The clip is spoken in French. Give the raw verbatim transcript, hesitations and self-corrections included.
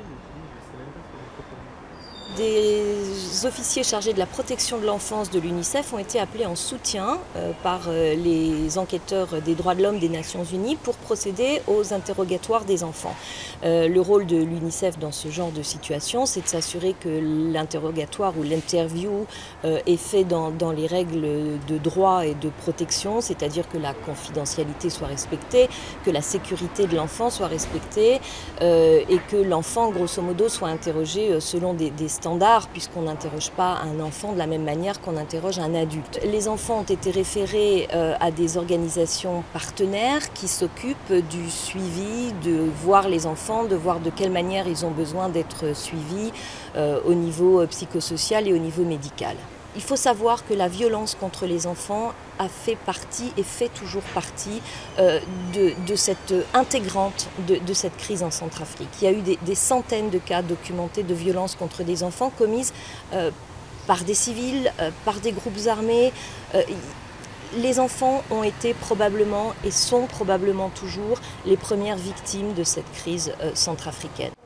Des officiers chargés de la protection de l'enfance de l'UNICEF ont été appelés en soutien euh, par euh, les enquêteurs des droits de l'homme des Nations Unies pour procéder aux interrogatoires des enfants. Euh, le rôle de l'UNICEF dans ce genre de situation, c'est de s'assurer que l'interrogatoire ou l'interview euh, est fait dans, dans les règles de droit et de protection, c'est-à-dire que la confidentialité soit respectée, que la sécurité de l'enfant soit respectée euh, et que l'enfant, grosso modo, soit interrogé selon des, des standard, puisqu'on n'interroge pas un enfant de la même manière qu'on interroge un adulte. Les enfants ont été référés euh, à des organisations partenaires qui s'occupent du suivi, de voir les enfants, de voir de quelle manière ils ont besoin d'être suivis euh, au niveau psychosocial et au niveau médical. Il faut savoir que la violence contre les enfants a fait partie et fait toujours partie euh, de, de cette intégrante de, de cette crise en Centrafrique. Il y a eu des, des centaines de cas documentés de violences contre des enfants commises euh, par des civils, euh, par des groupes armés. Euh, les enfants ont été probablement et sont probablement toujours les premières victimes de cette crise euh, centrafricaine.